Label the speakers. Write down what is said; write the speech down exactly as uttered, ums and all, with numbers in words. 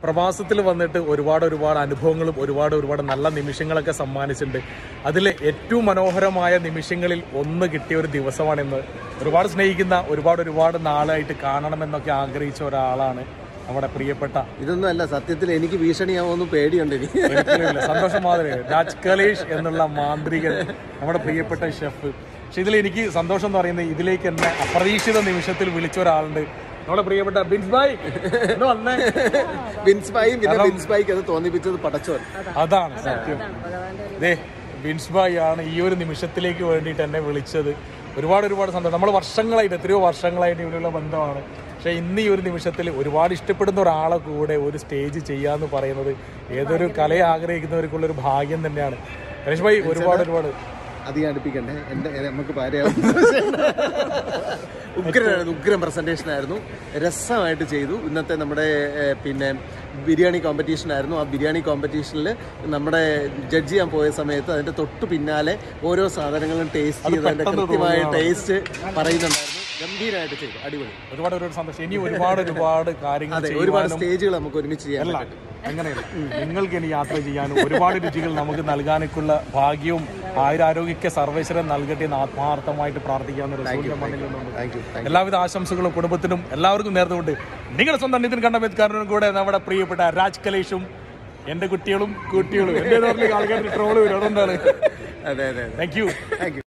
Speaker 1: പ്രവാസത്തിൽ വന്നിട്ട് ഒരുപാട് ഒരുപാട് അനുഭവങ്ങളും ഒരുപാട് ഒരുപാട് നല്ല നിമിഷങ്ങളൊക്കെ സമ്മാനിച്ചിട്ടുണ്ട്. അതിൽ ഏറ്റവും മനോഹരമായ നിമിഷങ്ങളിൽ ഒന്ന് കിട്ടിയ ഒരു ദിവസമാണിന്ന്. ഒരുപാട് സ്നേഹിക്കുന്ന ഒരുപാട് ഒരുപാട് നാളായിട്ട് കാണണമെന്നൊക്കെ ആഗ്രഹിച്ച ഒരാളാണ് നമ്മുടെ പ്രിയപ്പെട്ട.
Speaker 2: ഇതൊന്നും അല്ല സത്യത്തിൽ എനിക്ക് ഭീഷണിയാവുമെന്ന് പേടിയുണ്ട്.
Speaker 1: സന്തോഷം മാതിരി രാജ് കലേഷ് എന്നുള്ള മാന്ത്രികൻ, നമ്മുടെ പ്രിയപ്പെട്ട ഷെഫ്. പക്ഷെ ഇതിൽ എനിക്ക് സന്തോഷം എന്ന് പറയുന്നത് ഇതിലേക്ക് എന്നെ അപ്രതീക്ഷിത നിമിഷത്തിൽ വിളിച്ച ഒരാളുണ്ട്, നമ്മുടെ പ്രിയപ്പെട്ട ബിൻസ് ഭായ്.
Speaker 2: ബിൻസ് ഭായും പിന്നെ ബിൻസ് ഭായിക്ക് അത് തോന്നിപ്പിച്ചത് പടച്ചോൻ.
Speaker 1: അതാണ് സത്യം. ദേ ബിൻസ് ഭായ് ആണ് ഈ ഒരു നിമിഷത്തിലേക്ക് വേണ്ടിയിട്ട് എന്നെ വിളിച്ചത്. ഒരുപാട് ഒരുപാട് സന്തോഷം. നമ്മൾ വർഷങ്ങളായിട്ട് എത്രയോ വർഷങ്ങളായിട്ട് ഇവരുള്ള ബന്ധമാണ്. പക്ഷേ ഇന്ന് ഈ ഒരു നിമിഷത്തിൽ ഒരുപാട് ഇഷ്ടപ്പെടുന്ന ഒരാളെ കൂടെ ഒരു സ്റ്റേജ് ചെയ്യാന്ന് പറയുന്നത് ഏതൊരു കലയെ ആഗ്രഹിക്കുന്നവർക്കുള്ളൊരു ഭാഗ്യം തന്നെയാണ്. കലേഷ് ഭായ് ഒരുപാട് ഒരുപാട്
Speaker 2: അധികം അടുപ്പിക്കണ്ടേ, എന്റെ നമുക്ക് ഭാര്യയാവും. ഉഗ്രനായിരുന്നു, ഉഗ്രം പ്രസന്റേഷൻ ആയിരുന്നു, രസമായിട്ട് ചെയ്തു. ഇന്നത്തെ നമ്മുടെ പിന്നെ ബിരിയാണി കോമ്പറ്റീഷൻ ആയിരുന്നു. ആ ബിരിയാണി കോമ്പറ്റീഷനിൽ നമ്മുടെ ജഡ്ജ് ചെയ്യാൻ പോയ സമയത്ത് അതിന്റെ തൊട്ട് പിന്നാലെ ഓരോ സാധനങ്ങളും ടേസ്റ്റ് ചെയ്ത് അതിന്റെ കൃത്യമായ ടേസ്റ്റ് പറയുന്നുണ്ടായിരുന്നു. ഗംഭീരമായിട്ട് ചെയ്തു, അടിപൊളി.
Speaker 1: ഒരുപാട് ഒരുപാട് സന്തോഷം. ഇനി ഒരുപാട് ഒരുപാട് കാര്യങ്ങൾ,
Speaker 2: ഒരുപാട് സ്റ്റേജുകൾ നമുക്ക് ഒരുമിച്ച് ചെയ്യാൻ പറ്റും.
Speaker 1: അങ്ങനെയല്ല, നിങ്ങൾക്ക് ഇനി യാത്ര ചെയ്യാനും ഒരുപാട് രുചികൾ നമുക്ക് നൽകാനൊക്കെയുള്ള ഭാഗ്യവും ആയുരാരോഗ്യಕ್ಕೆ സർവേശ്വരൻ നൽകട്ടെ എന്ന് ആത്മാർത്ഥമായിട്ട് പ്രാർത്ഥിക്കാവുന്ന എല്ലാവിധ ആശംസകളും കുടുംബത്തിനും എല്ലാവർക്കും നേർന്നുകൊണ്ട് നിങ്ങളുടെ സ്വന്തം നിതിൻ കണ്ണമേത്കാരനും കൂടെ നമ്മുടെ പ്രിയപ്പെട്ട രാജ് കലേഷും എന്റെ കുട്ടികളും കുട്ടികളും എന്റെ ആൾക്കാരുടെ ട്രോള് വരും. അതുകൊണ്ടാണ്.
Speaker 2: അതെ അതെ
Speaker 1: താങ്ക് യു.
Speaker 2: Thank you.